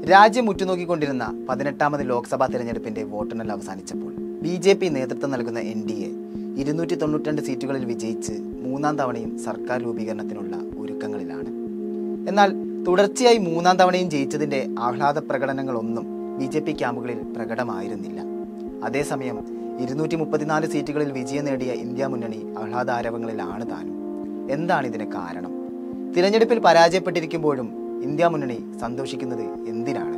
രാജ്യം ഉറ്റുനോക്കിക്കൊണ്ടിരുന്ന 18ാമത് ലോക്സഭാ തെരഞ്ഞെടുപ്പിന്റെ വോട്ടെണ്ണൽ അവസാനിച്ചപ്പോൾ BJP നേതൃത്വം നൽകുന്ന NDA 292 സീറ്റുകളിൽ വിജയിച്ച് മൂന്നാം തവണയും സർക്കാർ രൂപീകരണത്തിനുള്ള ഒരുക്കങ്ങളിലാണ്. എന്നാൽ തുടർച്ചയായി മൂന്നാം തവണയും ജയിച്ചതിന്റെ ആഹ്ലാദ പ്രകടനങ്ങളൊന്നും BJP ക്യാമ്പുകളിൽ പ്രകടമായിരുന്നില്ല. അതേസമയം 234 സീറ്റുകളിൽ വിജയം നേടിയ ഇന്ത്യ മുന്നണി ആഹ്ലാദാരവങ്ങളിലാണ് താനും. എന്താണ് ഇതിന് കാരണം? തിരഞ്ഞെടുപ്പിൽ പരാജയപ്പെട്ടിരിക്കുമ്പോഴും ഇന്ത്യ മുന്നണി സന്തോഷിക്കുന്നത് എന്തിനാണ്?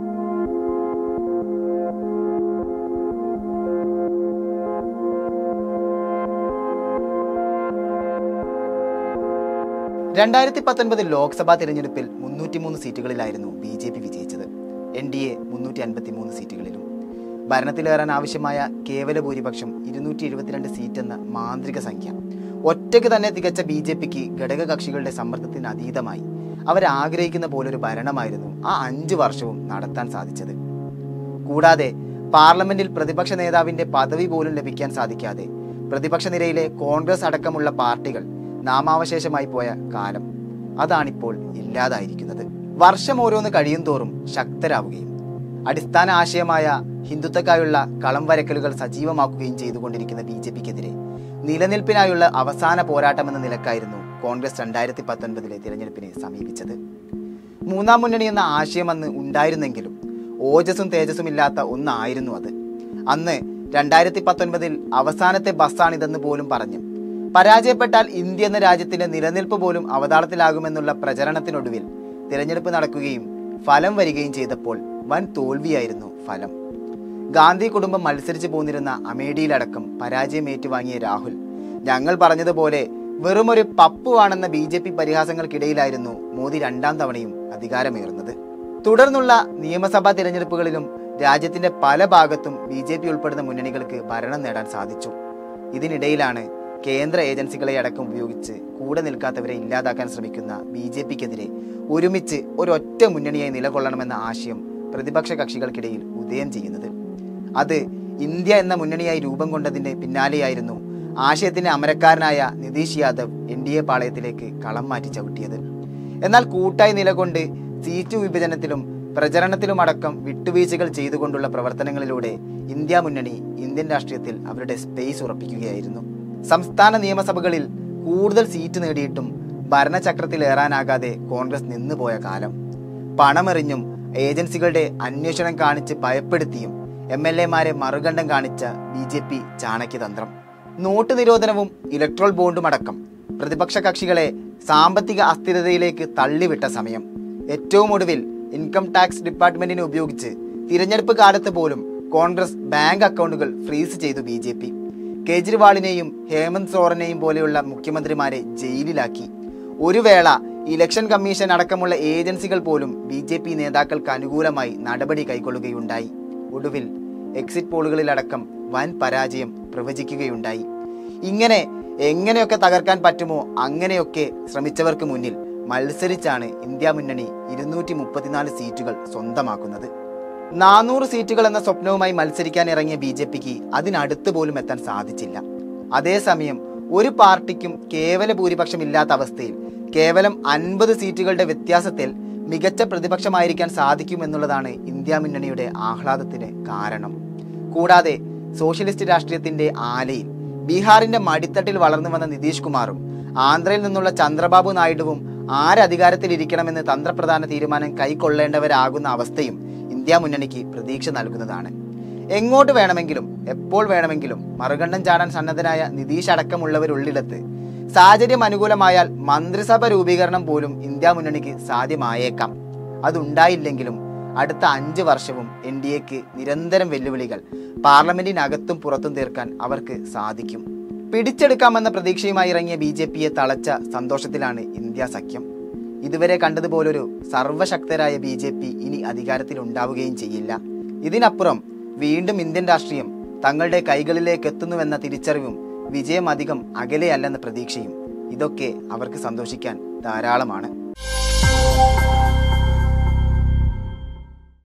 ലോക്സഭാ തിരഞ്ഞെടുപ്പിൽ 303 സീറ്റുകളിലായിരുന്നു BJP വിജയിച്ചത്. NDA 353 സീറ്റുകളിലും. ഭരണത്തിലേറാൻ ആവശ്യമായ കേവല ഭൂരിപക്ഷം 272 സീറ്റ് എന്ന മാന്ത്രിക സംഖ്യ ഒറ്റയ്ക്ക് തന്നെ തികച്ച BJPക്ക് ഘടകകക്ഷികളുടെ സമ്മർദ്ദത്തിന് അതീതമായി അവരാഗ്രഹിക്കുന്ന പോലൊരു ഭരണമായിരുന്നു ആ 5 വർഷവും നടത്താൻ സാധിച്ചത്. കൂടാതെ പാർലമെന്റിൽ പ്രതിപക്ഷ നേതാവിന്റെ പദവി പോലും ലഭിക്കാൻ സാധിക്കാതെ പ്രതിപക്ഷ നിരയിലെ കോൺഗ്രസ് അടക്കമുള്ള പാർട്ടികൾ നാമാവശേഷമായി പോയ കാലം അതാണിപ്പോൾ ഇല്ലാതായിരിക്കുന്നത്. വർഷം ഓരോന്ന് കഴിയും തോറും ശക്തരാവുകയും അടിസ്ഥാന ആശയമായ ഹിന്ദുത്വക്കായുള്ള കളം വരക്കലുകൾ സജീവമാക്കുകയും ചെയ്തുകൊണ്ടിരിക്കുന്ന BJPക്കെതിരെ നിലനിൽപ്പിനായുള്ള അവസാന പോരാട്ടമെന്ന നിലക്കായിരുന്നു കോൺഗ്രസ് 2019 തിരഞ്ഞെടുപ്പിനെ സമീപിച്ചത്. മൂന്നാം മുന്നണി എന്ന ആശയം അന്ന് ഉണ്ടായിരുന്നെങ്കിലും ഓജസ്സും തേജസ്സും ഇല്ലാത്ത ഒന്നായിരുന്നു അത്. അന്ന് 2019 അവസാനത്തെ ബസ്സാണിതെന്ന് പോലും പറഞ്ഞു പരാജയപ്പെട്ടാൽ ഇന്ത്യ എന്ന രാജ്യത്തിന്റെ നിലനിൽപ്പ് പോലും അവതാളത്തിലാകുമെന്നുള്ള പ്രചരണത്തിനൊടുവിൽ തിരഞ്ഞെടുപ്പ് നടക്കുകയും ഫലം വരികയും ചെയ്തപ്പോൾ വൻ തോൽവിയായിരുന്നു ഫലം. ഗാന്ധി കുടുംബം മത്സരിച്ചു പോന്നിരുന്ന അമേഠിയിലടക്കം പരാജയം ഏറ്റുവാങ്ങിയ രാഹുൽ ഞങ്ങൾ പറഞ്ഞതുപോലെ വെറുമൊരു പപ്പുവാണെന്ന BJP പരിഹാസങ്ങൾക്കിടയിലായിരുന്നു മോദി 2ാം തവണയും അധികാരമേറുന്നത്. തുടർന്നുള്ള നിയമസഭാ തിരഞ്ഞെടുപ്പുകളിലും രാജ്യത്തിന്റെ പല ഭാഗത്തും BJP ഉൾപ്പെടുന്ന മുന്നണികൾക്ക് ഭരണം നേടാൻ സാധിച്ചു. ഇതിനിടയിലാണ് കേന്ദ്ര ഏജൻസികളെ അടക്കം ഉപയോഗിച്ച് കൂടെ നിൽക്കാത്തവരെ ഇല്ലാതാക്കാൻ ശ്രമിക്കുന്ന BJPക്കെതിരെ ഒരുമിച്ച് ഒരൊറ്റ മുന്നണിയായി നിലകൊള്ളണമെന്ന ആശയം പ്രതിപക്ഷ കക്ഷികൾക്കിടയിൽ ഉദയം ചെയ്യുന്നത്. അത് ഇന്ത്യ എന്ന മുന്നണിയായി രൂപം കൊണ്ടതിന്റെ പിന്നാലെയായിരുന്നു ആശയത്തിന്റെ അമരക്കാരനായ നിതീഷ് യാദവ് NDA പാളയത്തിലേക്ക് കളം മാറ്റി ചവിട്ടിയത്. എന്നാൽ കൂട്ടായി നിലകൊണ്ട് സീറ്റ് വിഭജനത്തിലും പ്രചരണത്തിലും അടക്കം വിട്ടുവീഴ്ചകൾ ചെയ്തുകൊണ്ടുള്ള പ്രവർത്തനങ്ങളിലൂടെ ഇന്ത്യ മുന്നണി ഇന്ത്യൻ രാഷ്ട്രീയത്തിൽ അവരുടെ സ്പേസ് ഉറപ്പിക്കുകയായിരുന്നു. സംസ്ഥാന നിയമസഭകളിൽ കൂടുതൽ സീറ്റ് നേടിയിട്ടും ഭരണചക്രത്തിലേറാനാകാതെ കോൺഗ്രസ് നിന്നുപോയ കാലം. പണമെറിഞ്ഞും ഏജൻസികളുടെ അന്വേഷണം കാണിച്ച് ഭയപ്പെടുത്തിയും MLA-മാരെ മറുകണ്ഠം കാണിച്ച BJP ചാണക്യതന്ത്രം. നോട്ട് നിരോധനവും ഇലക്ട്രോൾ ബോണ്ടും അടക്കം പ്രതിപക്ഷ കക്ഷികളെ സാമ്പത്തിക അസ്ഥിരതയിലേക്ക് തള്ളിവിട്ട സമയം. ഏറ്റവും ഒടുവിൽ ഇൻകം ടാക്സ് ഡിപ്പാർട്ട്മെന്റിനെ ഉപയോഗിച്ച് തിരഞ്ഞെടുപ്പ് കാലത്ത് പോലും കോൺഗ്രസ് ബാങ്ക് അക്കൗണ്ടുകൾ ഫ്രീസ് ചെയ്തു BJP. കേജ്രിവാളിനെയും ഹേമന്ത് സോറനെയും പോലെയുള്ള മുഖ്യമന്ത്രിമാരെ ജയിലിലാക്കി. ഒരു വേള ഇലക്ഷൻ കമ്മീഷൻ അടക്കമുള്ള ഏജൻസികൾ പോലും BJP നേതാക്കൾക്ക് അനുകൂലമായി നടപടി കൈക്കൊള്ളുകയുണ്ടായി. ഒടുവിൽ എക്സിറ്റ് പോളുകളിലടക്കം വൻ പരാജയം പ്രവചിക്കുകയുണ്ടായി. ഇങ്ങനെ എങ്ങനെയൊക്കെ തകർക്കാൻ പറ്റുമോ അങ്ങനെയൊക്കെ ശ്രമിച്ചവർക്ക് മുന്നിൽ മത്സരിച്ചാണ് ഇന്ത്യ മുന്നണി 234 സീറ്റുകൾ സ്വന്തമാക്കുന്നത്. 400 സീറ്റുകൾ എന്ന സ്വപ്നവുമായി മത്സരിക്കാൻ ഇറങ്ങിയ BJPക്ക് അതിനടുത്ത് പോലും എത്താൻ സാധിച്ചില്ല. അതേസമയം ഒരു പാർട്ടിക്കും കേവല ഭൂരിപക്ഷമില്ലാത്ത അവസ്ഥയിൽ കേവലം 50 സീറ്റുകളുടെ വ്യത്യാസത്തിൽ മികച്ച പ്രതിപക്ഷമായിരിക്കാൻ സാധിക്കുമെന്നുള്ളതാണ് ഇന്ത്യ മുന്നണിയുടെ ആഹ്ലാദത്തിന് കാരണം. കൂടാതെ സോഷ്യലിസ്റ്റ് രാഷ്ട്രീയത്തിന്റെ ആലയിൽ ബീഹാറിന്റെ മടിത്തട്ടിൽ വളർന്നു വന്ന നിതീഷ് കുമാറും ആന്ധ്രയിൽ നിന്നുള്ള ചന്ദ്രബാബു നായിഡുവും ആരധികാരത്തിലിരിക്കണമെന്ന് തന്ത്രപ്രധാന തീരുമാനം കൈക്കൊള്ളേണ്ടവരാകുന്ന അവസ്ഥയും ഇന്ത്യ മുന്നണിക്ക് പ്രതീക്ഷ നൽകുന്നതാണ്. എങ്ങോട്ട് വേണമെങ്കിലും എപ്പോൾ വേണമെങ്കിലും മറുകണ്ഠം ചാടാൻ സന്നദ്ധനായ നിതീഷ് അടക്കമുള്ളവരുള്ളിടത്ത് സാഹചര്യം അനുകൂലമായാൽ മന്ത്രിസഭ രൂപീകരണം പോലും ഇന്ത്യ മുന്നണിക്ക് സാധ്യമായേക്കാം. അതുണ്ടായില്ലെങ്കിലും അടുത്ത 5 വർഷവും NDAക്ക് നിരന്തരം വെല്ലുവിളികൾ പാർലമെന്റിനകത്തും പുറത്തും തീർക്കാൻ അവർക്ക് സാധിക്കും. പിടിച്ചെടുക്കാമെന്ന പ്രതീക്ഷയുമായി ഇറങ്ങിയ BJPയെ തളച്ച സന്തോഷത്തിലാണ് ഇന്ത്യ സഖ്യം. ഇതുവരെ കണ്ടതുപോലൊരു സർവശക്തരായ BJP ഇനി അധികാരത്തിൽ ഉണ്ടാവുകയും ചെയ്യില്ല. ഇതിനപ്പുറം വീണ്ടും ഇന്ത്യൻ രാഷ്ട്രീയം തങ്ങളുടെ കൈകളിലേക്ക് എത്തുന്നുവെന്ന തിരിച്ചറിവും വിജയം അധികം അകലെയല്ലെന്ന പ്രതീക്ഷയും ഇതൊക്കെ അവർക്ക് സന്തോഷിക്കാൻ ധാരാളമാണ്.